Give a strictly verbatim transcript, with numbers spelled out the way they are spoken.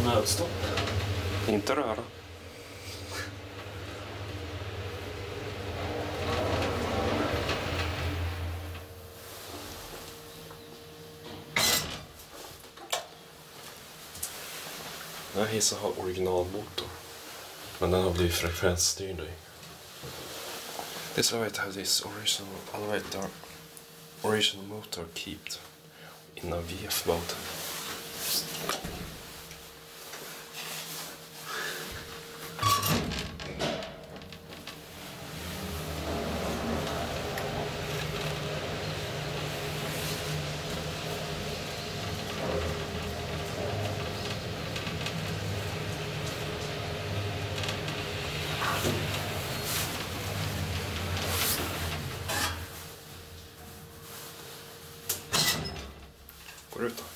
nödstopp. Inte röra. Den här hissen har originalmotor. Men den har blivit frekvensstyrd. This elevator has this original elevator original motor kept in a V F mode. Går ut då.